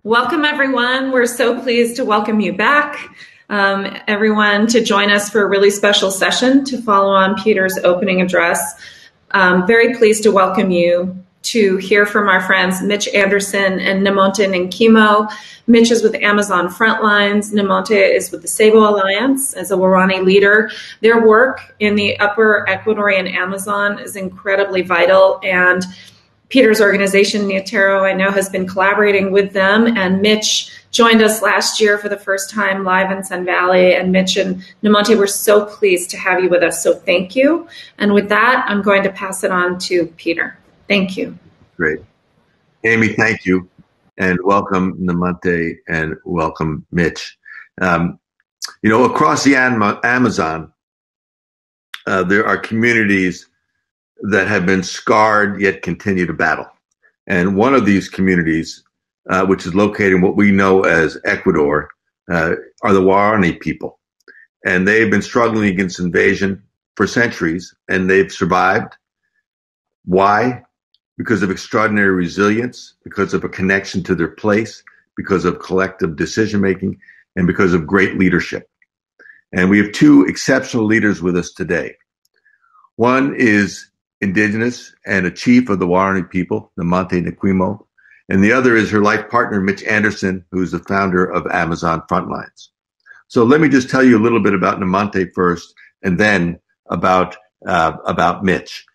Welcome, everyone. We're so pleased to welcome you back, everyone, to join us for a really special session to follow on Peter's opening address. Very pleased to welcome you to hear from our friends Mitch Anderson and Nemonte Nkimo. Mitch is with Amazon Frontlines. Nemonte is with the Ceibo Alliance as a Waorani leader. Their work in the upper Ecuadorian Amazon is incredibly vital, and Peter's organization, Neotero, I know, has been collaborating with them, and Mitch joined us last year for the first time live in Sun Valley, and Mitch and Nemonte, we're so pleased to have you with us, so thank you. And with that, I'm going to pass it on to Peter. Thank you. Great. Amy, thank you, and welcome Nemonte, and welcome Mitch. Across the Amazon, there are communities that have been scarred yet continue to battle. And one of these communities, which is located in what we know as Ecuador, are the Waorani people. And they've been struggling against invasion for centuries, and they've survived. Why? Because of extraordinary resilience, because of a connection to their place, because of collective decision-making, and because of great leadership. And we have two exceptional leaders with us today. One is indigenous and a chief of the Waorani people, Nemonte Nkimo, and the other is her life partner, Mitch Anderson, who is the founder of Amazon Frontlines. So let me just tell you a little bit about Nemonte first, and then about Mitch.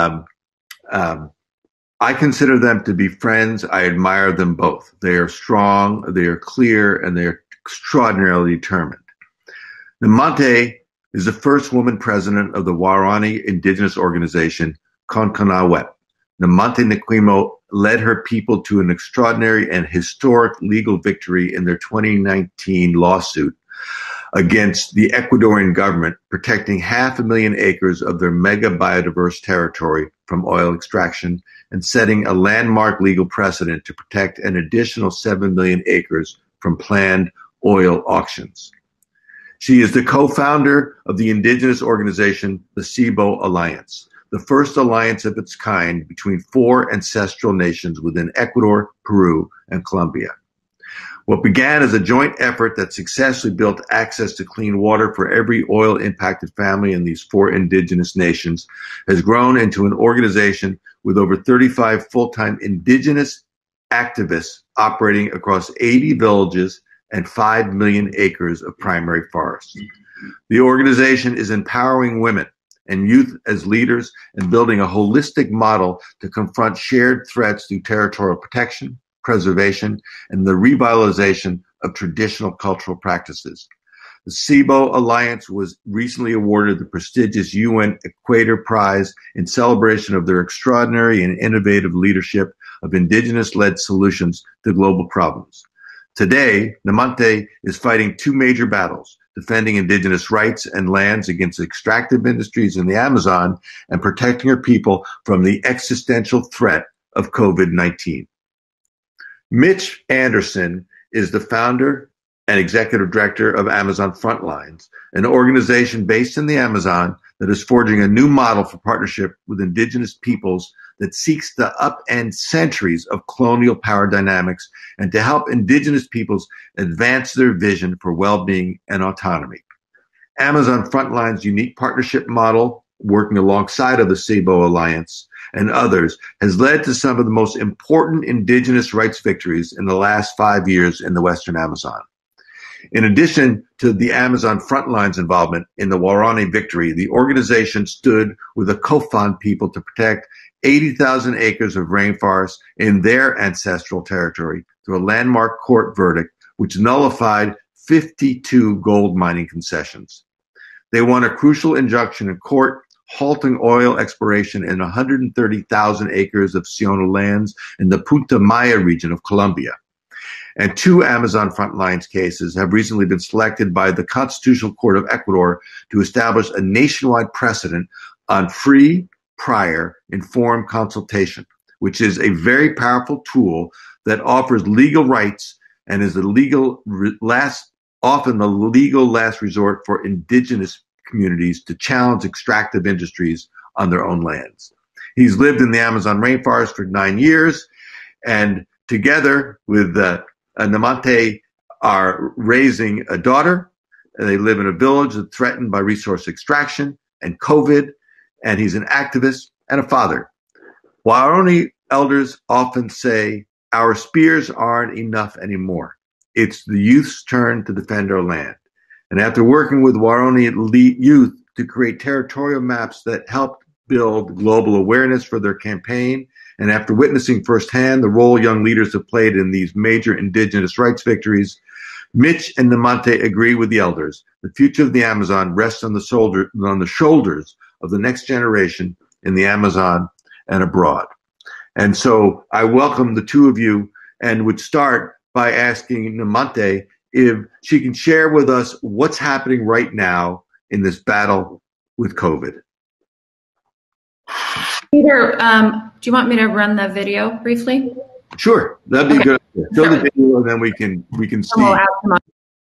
I consider them to be friends. I admire them both. They are strong, they are clear, and they are extraordinarily determined. Nemonte is the first woman president of the Waorani indigenous organization, Konkanawep. Nemonte Nkimo led her people to an extraordinary and historic legal victory in their 2019 lawsuit against the Ecuadorian government, protecting 500,000 acres of their mega biodiverse territory from oil extraction and setting a landmark legal precedent to protect an additional 7 million acres from planned oil auctions. She is the co-founder of the indigenous organization, the Ceibo Alliance, the first alliance of its kind between 4 ancestral nations within Ecuador, Peru, and Colombia. What began as a joint effort that successfully built access to clean water for every oil-impacted family in these 4 indigenous nations has grown into an organization with over 35 full-time indigenous activists operating across 80 villages and 5 million acres of primary forests. The organization is empowering women and youth as leaders and building a holistic model to confront shared threats through territorial protection, preservation, and the revitalization of traditional cultural practices. The Ceibo Alliance was recently awarded the prestigious UN Equator Prize in celebration of their extraordinary and innovative leadership of indigenous-led solutions to global problems. Today, Nemonte is fighting 2 major battles, defending indigenous rights and lands against extractive industries in the Amazon and protecting her people from the existential threat of COVID-19. Mitch Anderson is the founder and executive director of Amazon Frontlines, an organization based in the Amazon that is forging a new model for partnership with indigenous peoples that seeks to upend centuries of colonial power dynamics and to help indigenous peoples advance their vision for well-being and autonomy. Amazon Frontline's unique partnership model, working alongside of the Ceibo Alliance and others, has led to some of the most important indigenous rights victories in the last 5 years in the Western Amazon. In addition to the Amazon Frontline's involvement in the Waorani victory, the organization stood with the Kofan people to protect 80,000 acres of rainforest in their ancestral territory through a landmark court verdict which nullified 52 gold mining concessions. They won a crucial injunction in court, halting oil exploration in 130,000 acres of Siona lands in the Putumayo region of Colombia. And 2 Amazon Frontlines cases have recently been selected by the Constitutional Court of Ecuador to establish a nationwide precedent on free, prior, informed consultation, which is a very powerful tool that offers legal rights and is often the legal last resort for indigenous communities to challenge extractive industries on their own lands. He's lived in the Amazon rainforest for 9 years, and together with Namonte are raising a daughter. They live in a village that's threatened by resource extraction and COVID, and he's an activist and a father. Waorani elders often say, our spears aren't enough anymore. It's the youth's turn to defend our land. And after working with Waorani youth to create territorial maps that helped build global awareness for their campaign, and after witnessing firsthand the role young leaders have played in these major indigenous rights victories, Mitch and Namonte agree with the elders. The future of the Amazon rests on the shoulders of the next generation in the Amazon and abroad. And so I welcome the two of you and would start by asking Namonte if she can share with us what's happening right now in this battle with COVID. Peter, do you want me to run the video briefly? Sure, that'd be good. Show the video, and then we can see. We'll ask them.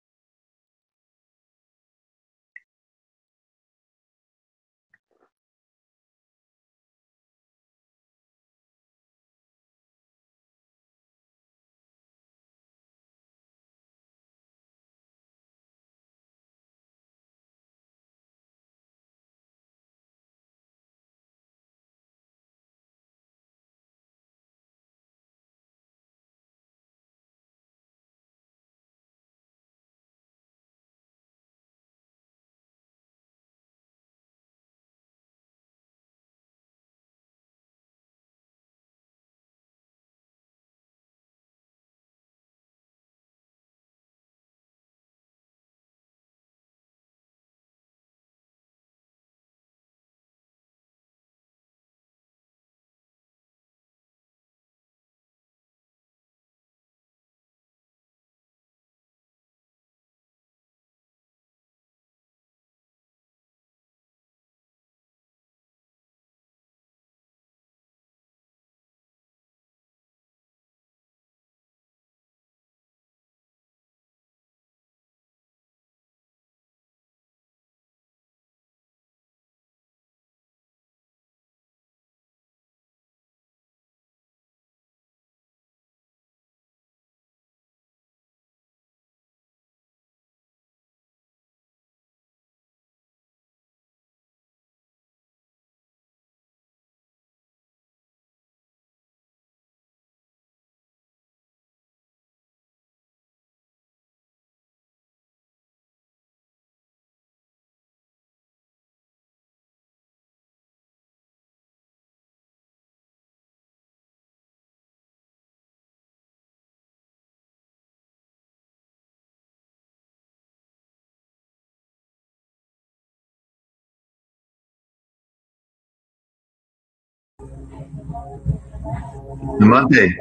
Namonte,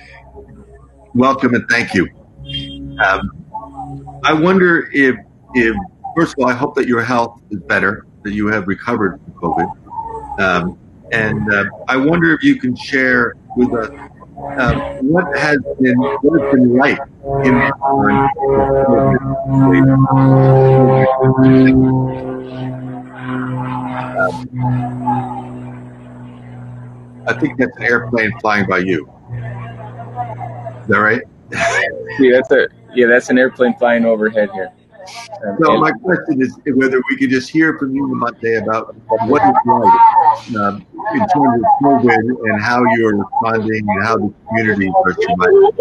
welcome and thank you. I wonder if first of all, I hope that your health is better, that you have recovered from COVID. I wonder if you can share with us what has been like in I think that's an airplane flying by you. Is that right? That's an airplane flying overhead here. So my question is whether we could just hear from you, Namonte, about what it's like in terms of COVID and how you're responding and how the community are surviving.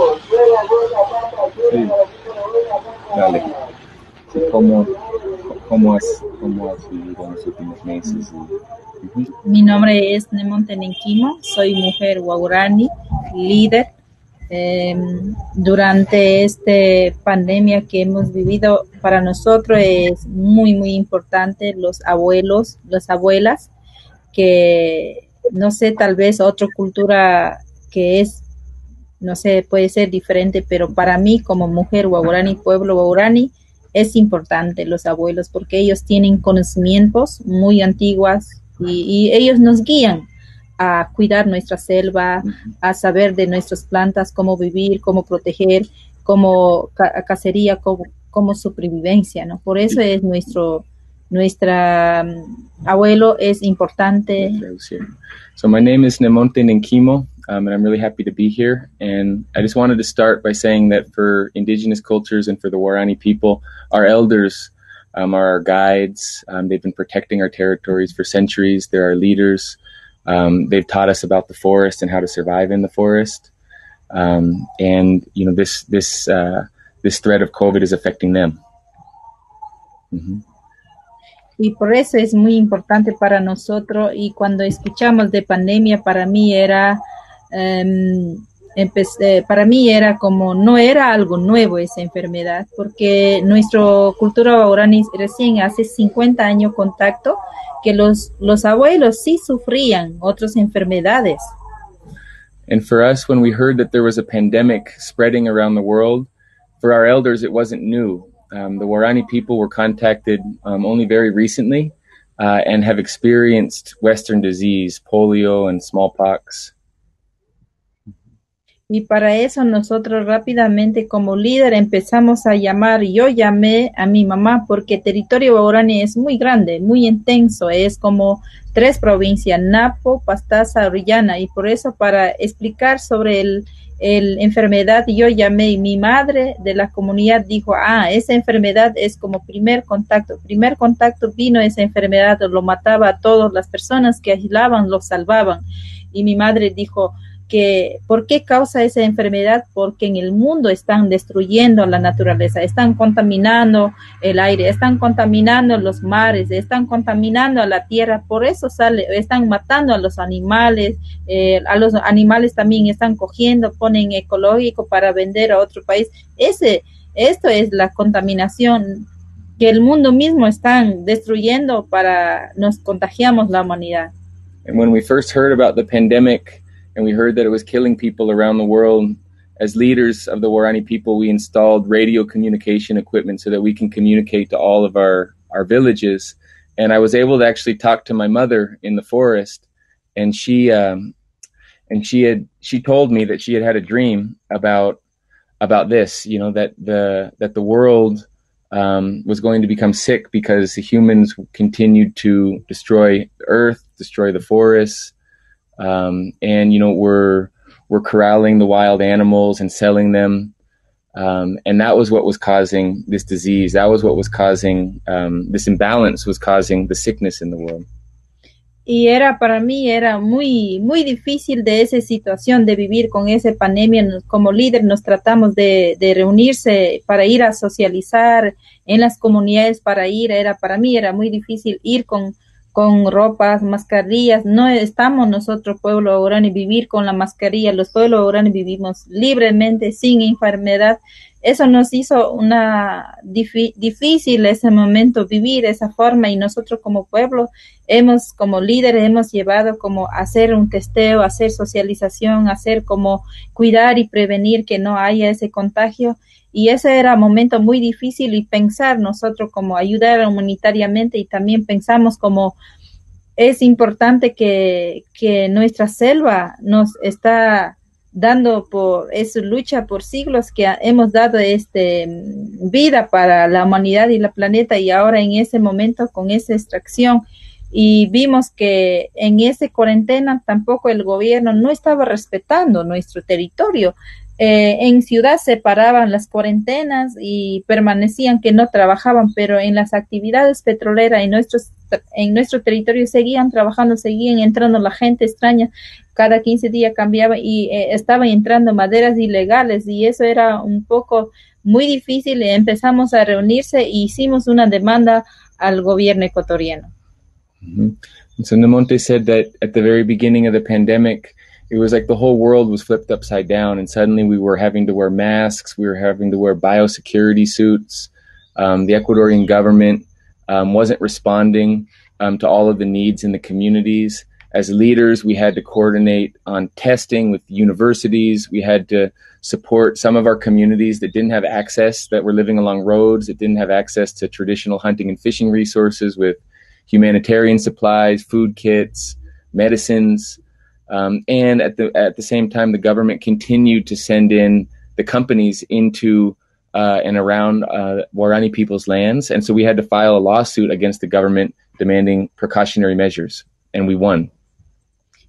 ¿Cómo has vivido en los últimos meses? Mi nombre es Namonte Nkimo, soy mujer Waorani, líder. Durante esta pandemia que hemos vivido, para nosotros es muy, muy importante los abuelos, las abuelas, que no sé, tal vez otra cultura que es, no sé, puede ser diferente, pero para mí como mujer Waorani, pueblo Waorani, es importante los abuelos porque ellos tienen conocimientos muy antiguos y ellos nos guían a cuidar nuestra selva, a saber de nuestras plantas, cómo vivir, cómo proteger, cómo cacería, cómo supervivencia, ¿no? Por eso es nuestra abuelo es importante. So my name is Namonte Nkimo. and I'm really happy to be here. And I just wanted to start by saying that for Indigenous cultures and for the Waorani people, our elders are our guides. They've been protecting our territories for centuries. They're our leaders. They've taught us about the forest and how to survive in the forest. And you know, this threat of COVID is affecting them. Mm-hmm. Y por eso es muy importante para nosotros, y cuando escuchamos de pandemia, para mí era como, no era algo nuevo esa enfermedad, porque nuestra cultura Waorani recién hace 50 años contacto, que los abuelos sí sufrían otras enfermedades. And for us, when we heard that there was a pandemic spreading around the world, for our elders, it wasn't new. The Waorani people were contacted only very recently and have experienced Western disease, polio and smallpox. Y para eso nosotros rápidamente como líder empezamos a llamar, yo llamé a mi mamá porque el territorio Waorani es muy grande, muy intenso, es como 3 provincias, Napo, Pastaza, Orellana, y por eso para explicar sobre el enfermedad yo llamé, y mi madre de la comunidad dijo, esa enfermedad es como primer contacto vino esa enfermedad, lo mataba a todas las personas que aislaban, lo salvaban, y mi madre dijo que ¿por qué causa esa enfermedad? Porque en el mundo están destruyendo la naturaleza, están contaminando el aire, están contaminando los mares, están contaminando a la tierra, por eso están matando a los animales también están cogiendo, ponen ecológico para vender a otro país. Esto es la contaminación que el mundo mismo están destruyendo para nos contagiamos la humanidad. And when we first heard about the pandemic, and we heard that it was killing people around the world, as leaders of the Waorani people, we installed radio communication equipment so that we can communicate to all of our villages. And I was able to actually talk to my mother in the forest, and she told me that she had a dream about this, you know, that the world was going to become sick because the humans continued to destroy the earth, destroy the forests. And you know, we're corralling the wild animals and selling them, and that was what was causing this disease. That was what was causing this imbalance, was causing the sickness in the world. Y para mí era muy muy difícil de esa situación de vivir con esa pandemia. Como líder nos tratamos de reunirse para ir a socializar en las comunidades, para mí era muy difícil ir con ropas, mascarillas. No estamos nosotros, pueblo Waorani, vivir con la mascarilla. Los pueblos Waorani vivimos libremente, sin enfermedad. Eso nos hizo difícil ese momento, vivir esa forma, y nosotros como pueblo como líderes hemos llevado como hacer un testeo, hacer socialización, hacer como cuidar y prevenir que no haya ese contagio. Y ese era un momento muy difícil, y pensar nosotros como ayudar humanitariamente, y también pensamos como es importante que nuestra selva nos está dando es lucha por siglos que hemos dado vida para la humanidad y la planeta, y ahora en ese momento con esa extracción, y vimos que en esa cuarentena tampoco el gobierno no estaba respetando nuestro territorio. En ciudad separaban las cuarentenas y permanecían que no trabajaban, pero en las actividades petroleras en nuestro territorio seguían trabajando, seguían entrando la gente extraña, cada 15 días cambiaba, y estaban entrando maderas ilegales, y eso era un poco muy difícil. Empezamos a reunirse e hicimos una demanda al gobierno ecuatoriano. Mm-hmm. And so Namonte said that at the very beginning of the pandemic, it was like the whole world was flipped upside down, and suddenly we were having to wear masks, we were having to wear biosecurity suits. The Ecuadorian government wasn't responding to all of the needs in the communities. As leaders, we had to coordinate on testing with universities. We had to support some of our communities that didn't have access, that were living along roads, that didn't have access to traditional hunting and fishing resources, with humanitarian supplies, food kits, medicines. And at the same time, the government continued to send in the companies into and around Waorani people's lands. And so we had to file a lawsuit against the government demanding precautionary measures, and we won.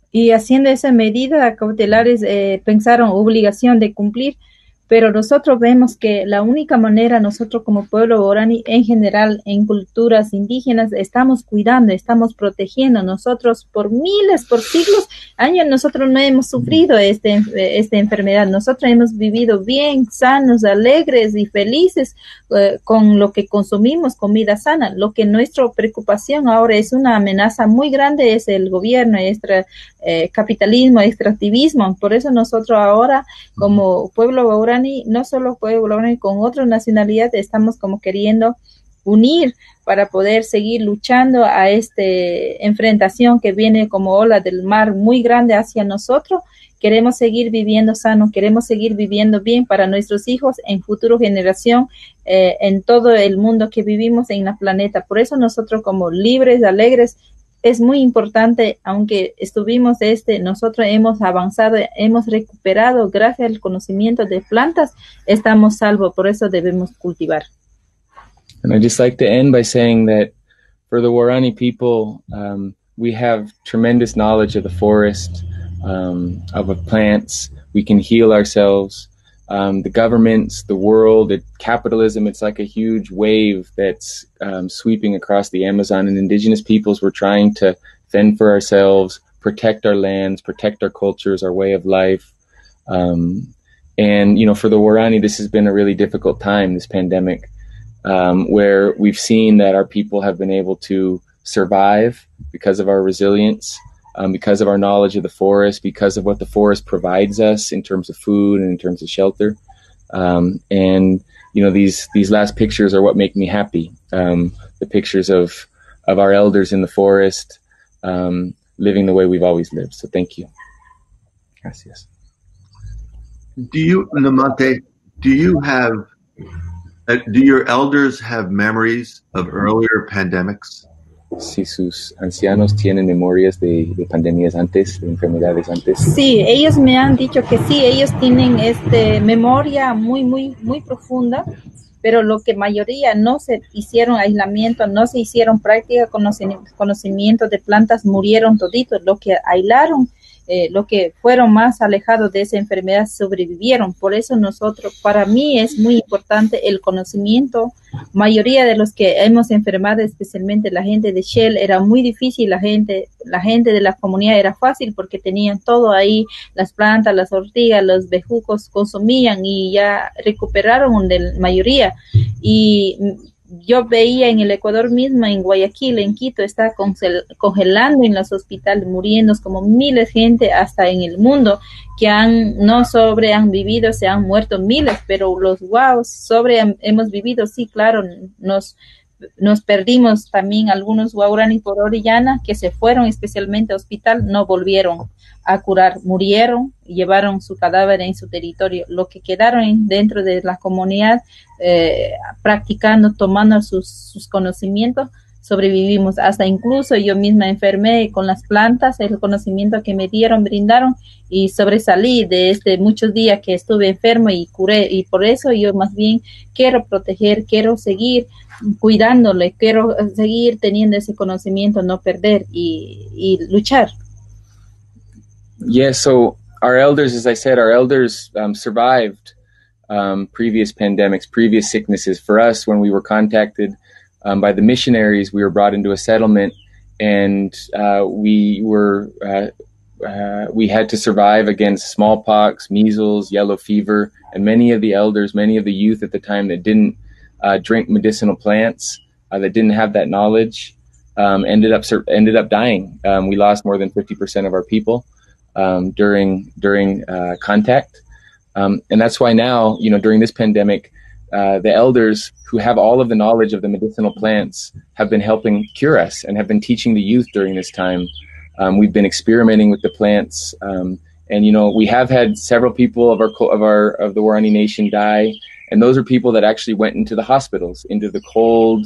Y haciendo esa medida cautelares pensaron obligación de cumplir, pero nosotros vemos que la única manera, nosotros como pueblo guaraní en general, en culturas indígenas, estamos cuidando, estamos protegiendo. Nosotros por miles, por siglos, años, nosotros no hemos sufrido esta enfermedad. Nosotros hemos vivido bien, sanos, alegres y felices con lo que consumimos, comida sana. Lo que nuestra preocupación ahora es una amenaza muy grande, es el gobierno, capitalismo, extractivismo. Por eso nosotros ahora, como pueblo guaraní, no solo pueblo guaraní, con otras nacionalidades, estamos como queriendo unir para poder seguir luchando a esta enfrentación que viene como ola del mar muy grande hacia nosotros. Queremos seguir viviendo sano, queremos seguir viviendo bien para nuestros hijos en futuro generación, en todo el mundo que vivimos en el planeta. Por eso nosotros como libres, alegres, es muy importante, aunque estuvimos nosotros hemos avanzado, hemos recuperado gracias al conocimiento de plantas, estamos salvos, por eso debemos cultivar. And I'd just like to end by saying that for the Waorani people, we have tremendous knowledge of the forest, of plants. We can heal ourselves. The governments, the world, capitalism, it's like a huge wave that's sweeping across the Amazon, and indigenous peoples were trying to fend for ourselves, protect our lands, protect our cultures, our way of life. And, you know, for the Waorani, this has been a really difficult time, this pandemic, where we've seen that our people have been able to survive because of our resilience, because of our knowledge of the forest, because of what the forest provides us in terms of food and in terms of shelter. And, you know, these last pictures are what make me happy. The pictures of our elders in the forest, living the way we've always lived. So thank you. Gracias. Do you, Namante, do your elders have memories of earlier pandemics? Si sus ancianos tienen memorias de pandemias antes, de enfermedades antes. Sí, ellos me han dicho que sí, ellos tienen memoria muy, muy, muy profunda, pero lo que mayoría no se hicieron aislamiento, no se hicieron práctica, conocimiento de plantas, murieron toditos. Lo que aislaron, lo que fueron más alejados de esa enfermedad sobrevivieron. Por eso nosotros, para mí es muy importante el conocimiento. Mayoría de los que hemos enfermado, especialmente la gente de Shell, era muy difícil. La gente de la comunidad era fácil porque tenían todo ahí, las plantas, las ortigas, los bejucos consumían y ya recuperaron de la mayoría. Y yo veía en el Ecuador mismo, en Guayaquil, en Quito, está congelando en los hospitales, muriendo como miles de gente hasta en el mundo que han vivido, se han muerto miles, pero los hemos vivido, sí, claro, nos perdimos también algunos guaraní por Orellana que se fueron especialmente al hospital, no volvieron a curar, murieron, llevaron su cadáver en su territorio. Lo que quedaron dentro de la comunidad practicando, tomando sus conocimientos, sobrevivimos. Hasta incluso yo misma enfermé con las plantas, el conocimiento que me brindaron, y sobresalí de muchos días que estuve enfermo y curé. Y por eso yo más bien quiero proteger, quiero seguir cuidándole, quiero seguir teniendo ese conocimiento, no perder y luchar. Yeah, so our elders, as I said, survived previous pandemics, previous sicknesses. For us, when we were contacted by the missionaries, we were brought into a settlement, and we had to survive against smallpox, measles, yellow fever, and many of the elders, many of the youth at the time that didn't drink medicinal plants, that didn't have that knowledge, ended up dying. We lost more than 50% of our people during contact. And that's why now, you know, during this pandemic, the elders who have all of the knowledge of the medicinal plants have been helping cure us and have been teaching the youth during this time. We've been experimenting with the plants, and you know, we have had several people of the Waorani Nation die, and those are people that actually went into the hospitals, into the cold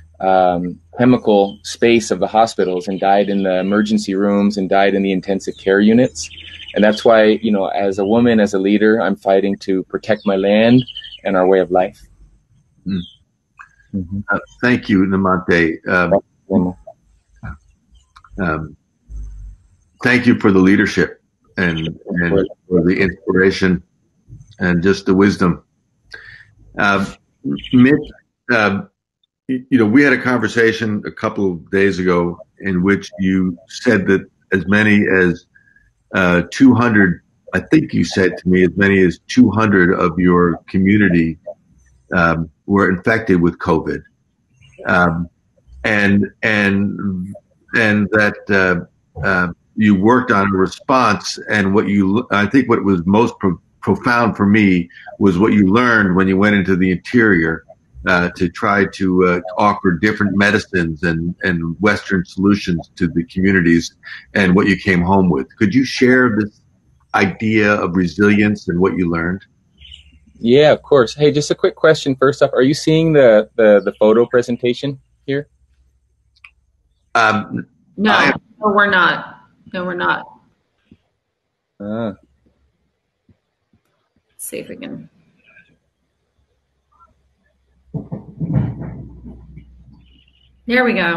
chemical space of the hospitals, and died in the emergency rooms and died in the intensive care units. And that's why, you know, as a woman, as a leader, I'm fighting to protect my land and our way of life. Thank you, Namante. thank you for the leadership and for the inspiration and just the wisdom. Mitch, we had a conversation a couple of days ago in which you said that as many as 200, I think you said to me, as many as 200 of your community were infected with COVID, and that you worked on a response. And I think what was most profound for me was what you learned when you went into the interior to try to offer different medicines and Western solutions to the communities, and what you came home with. Could you share this idea of resilience and what you learned? Yeah, of course. Hey, just a quick question first off. Are you seeing the photo presentation here? No, we're not. No, we're not. Let's see if we can. There we go.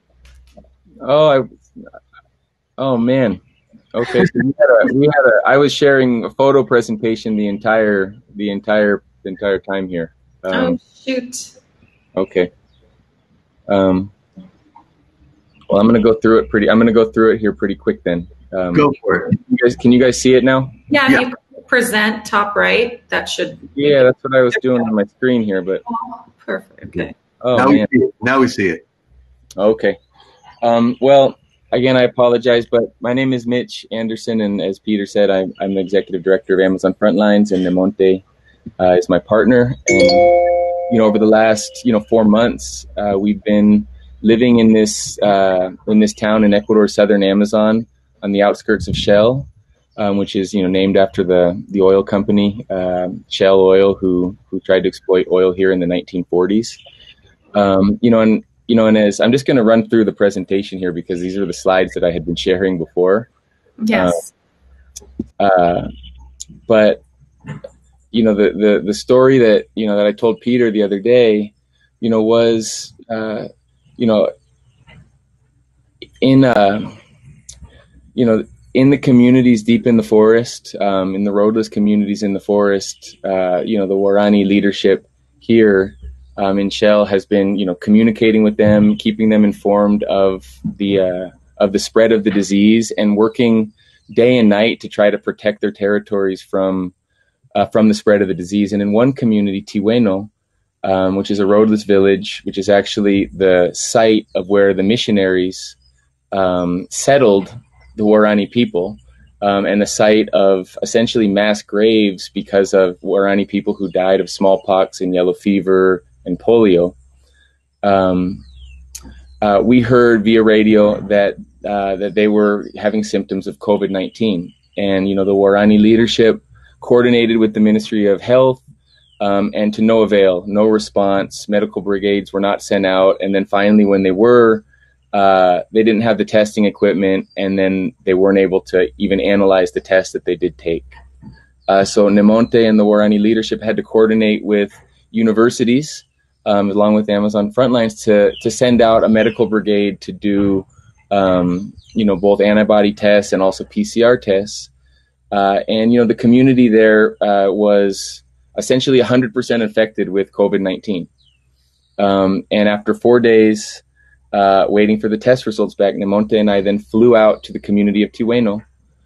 Oh man. Okay, so I was sharing a photo presentation the entire time here. Oh shoot. Okay. Well, I'm gonna go through it here pretty quick then. Go for it. Can you guys see it now? Yeah. You present top right. That should. Yeah, that's what I was doing on my screen here, but. Perfect. Okay. Oh, now we see it. Okay. Well, again, I apologize, but my name is Mitch Anderson, and as Peter said, I'm the executive director of Amazon Frontlines, and Nemonte is my partner. And over the last 4 months, we've been living in this town in Ecuador's southern Amazon, on the outskirts of Shell, which is named after the oil company Shell Oil, who tried to exploit oil here in the 1940s. And as I'm just going to run through the presentation here because these are the slides that I had been sharing before. Yes. But the story that that I told Peter the other day, was in the communities deep in the forest, in the roadless communities in the forest, the Waorani leadership here in Shell has been, communicating with them, keeping them informed of the spread of the disease, and working day and night to try to protect their territories from the spread of the disease. And in one community, Tiweno, which is a roadless village, which is actually the site of where the missionaries settled the Waorani people, and the site of essentially mass graves because of Waorani people who died of smallpox and yellow fever and polio. We heard via radio that they were having symptoms of COVID-19, and the Waorani leadership coordinated with the Ministry of Health, and to no avail, no response. Medical brigades were not sent out, and then finally, when they were, they didn't have the testing equipment, and then they weren't able to even analyze the tests that they did take. So Nemonte and the Waorani leadership had to coordinate with universities, along with Amazon Frontlines, to send out a medical brigade to do, both antibody tests and also PCR tests. And the community there was essentially 100% infected with COVID-19. And after 4 days, waiting for the test results back, Nemonte and I then flew out to the community of Tiweno.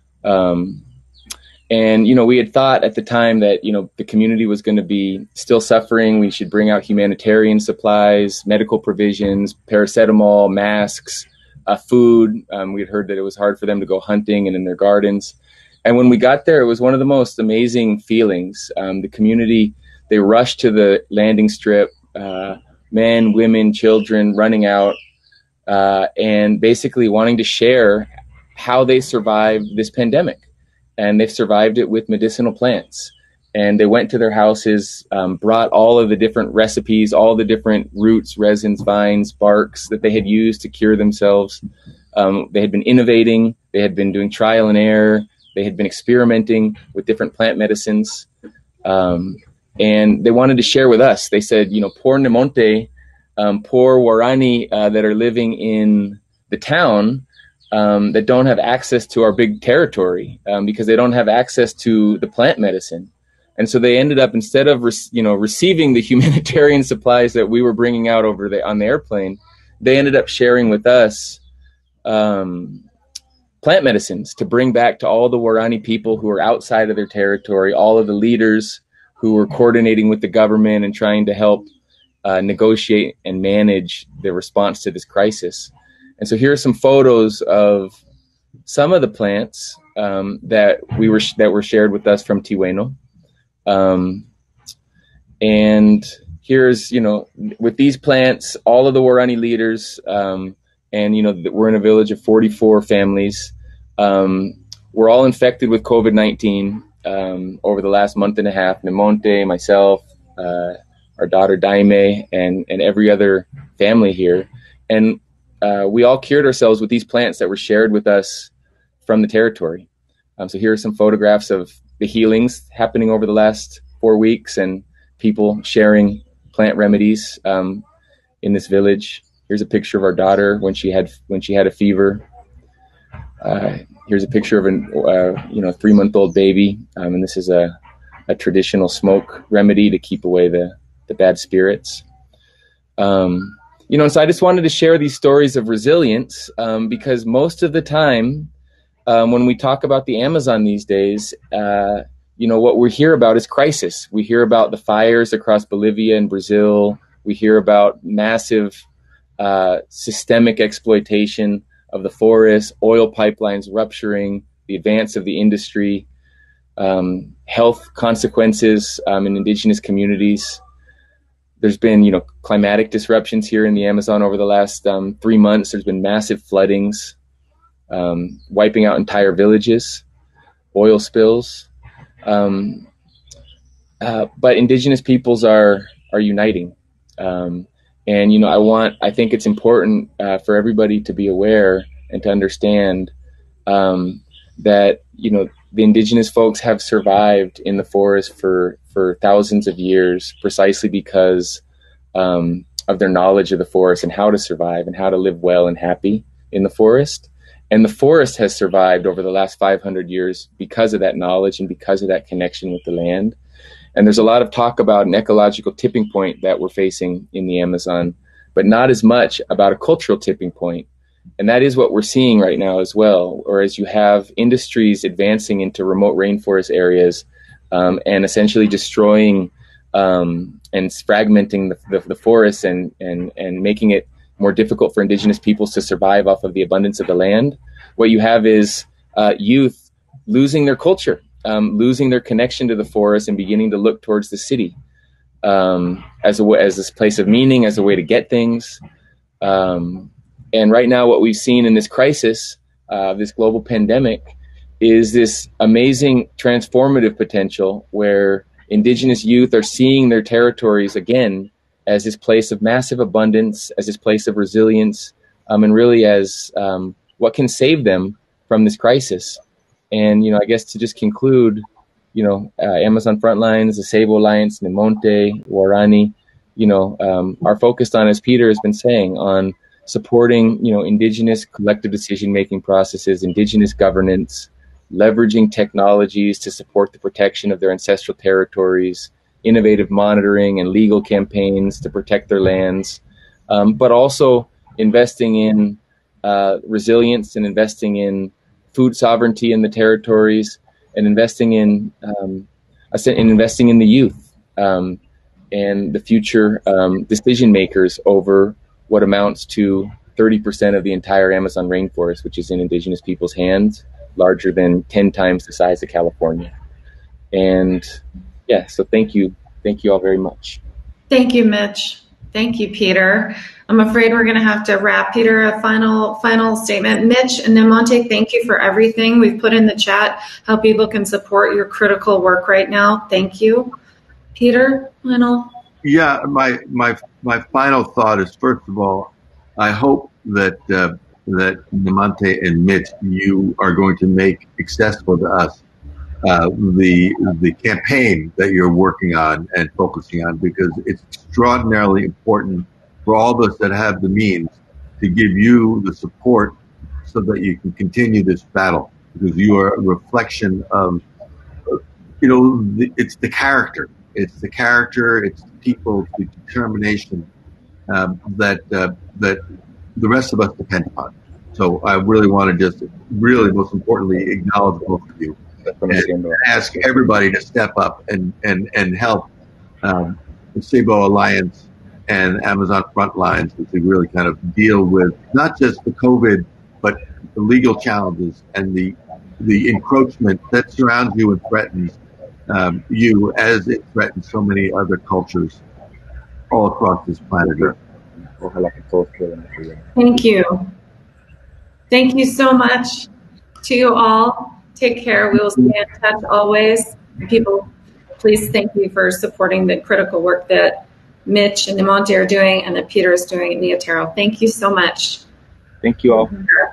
And we had thought at the time that, the community was going to be still suffering. We should bring out humanitarian supplies, medical provisions, paracetamol, masks, food. We had heard that it was hard for them to go hunting and in their gardens. And when we got there, it was one of the most amazing feelings. The community, they rushed to the landing strip, men, women, children running out, and basically wanting to share how they survived this pandemic. And they've survived it with medicinal plants. And they went to their houses, brought all of the different recipes, all the different roots, resins, vines, barks that they had used to cure themselves. They had been innovating. They had been doing trial and error. They had been experimenting with different plant medicines. And they wanted to share with us. They said, poor Nemonte, poor Waorani that are living in the town, that don't have access to our big territory because they don't have access to the plant medicine. And so they ended up, instead of receiving the humanitarian supplies that we were bringing out on the airplane, they ended up sharing with us plant medicines to bring back to all the Waorani people who are outside of their territory, all of the leaders who were coordinating with the government and trying to help negotiate and manage the response to this crisis. And so here are some photos of some of the plants that were shared with us from Tiweno. And here's, with these plants, all of the Waorani leaders, and, we're in a village of 44 families. We're all infected with COVID-19 over the last month and a half. Nemonte, myself, our daughter Daime, and every other family here. And we all cured ourselves with these plants that were shared with us from the territory. So here are some photographs of the healings happening over the last 4 weeks and people sharing plant remedies in this village. Here's a picture of our daughter when she had a fever. Here's a picture of a 3-month-old baby, and this is a traditional smoke remedy to keep away the bad spirits. So I just wanted to share these stories of resilience because most of the time when we talk about the Amazon these days, what we hear about is crisis. We hear about the fires across Bolivia and Brazil. We hear about massive systemic exploitation of the forest, oil pipelines rupturing, the advance of the industry, health consequences in indigenous communities. There's been, climatic disruptions here in the Amazon over the last 3 months. There's been massive floodings, wiping out entire villages, oil spills. But indigenous peoples are uniting. I think it's important for everybody to be aware and to understand that, the indigenous folks have survived in the forest for thousands of years precisely because of their knowledge of the forest and how to survive and how to live well and happy in the forest. And the forest has survived over the last 500 years because of that knowledge and because of that connection with the land. And there's a lot of talk about an ecological tipping point that we're facing in the Amazon, but not as much about a cultural tipping point. And that is what we're seeing right now as well. Or as you have industries advancing into remote rainforest areas and essentially destroying and fragmenting the forests and making it more difficult for indigenous peoples to survive off of the abundance of the land. What you have is youth losing their culture, losing their connection to the forest and beginning to look towards the city as this place of meaning, as a way to get things. And right now what we've seen in this crisis, this global pandemic, is this amazing transformative potential where indigenous youth are seeing their territories again as this place of massive abundance, as this place of resilience, and really as what can save them from this crisis. And, I guess to just conclude, Amazon Frontlines, the Sabo Alliance, Nemonte, Waorani, are focused on, as Peter has been saying, on supporting, indigenous collective decision-making processes, indigenous governance, leveraging technologies to support the protection of their ancestral territories, innovative monitoring and legal campaigns to protect their lands, but also investing in resilience and investing in food sovereignty in the territories and investing in the youth and the future decision makers over what amounts to 30% of the entire Amazon rainforest, which is in indigenous people's hands, larger than 10 times the size of California. And yeah, so thank you all very much. Thank you, Mitch. Thank you, Peter. I'm afraid we're going to have to wrap. Peter, a final statement. Mitch and Nemonte, thank you for everything. We've put in the chat how people can support your critical work right now. Thank you. Peter, final. Yeah, my final thought is, first of all, I hope that Nemonte and Mitch, you are going to make accessible to us the campaign that you're working on and focusing on, because it's extraordinarily important for all of us that have the means to give you the support so that you can continue this battle, because you are a reflection of, it's the character. It's the character, it's the people, the determination that the rest of us depend upon. So I really want to just most importantly, acknowledge both of you and ask everybody to step up and help the Ceibo Alliance and Amazon Frontlines to really kind of deal with not just the COVID, but the legal challenges and the encroachment that surrounds you and threatens you as it threatens so many other cultures all across this planet Earth. Thank you. Thank you so much to you all. Take care. We will stay in touch always. People, please thank you for supporting the critical work that Mitch and Nemonte are doing and that Peter is doing at Neotero. Thank you so much. Thank you all.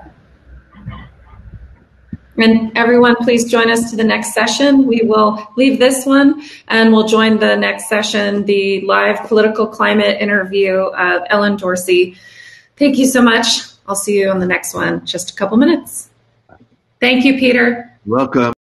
And everyone, please join us to the next session. We will leave this one and we'll join the next session, the live political climate interview of Ellen Dorsey. Thank you so much. I'll see you on the next one, just a couple minutes. Thank you, Peter. Welcome.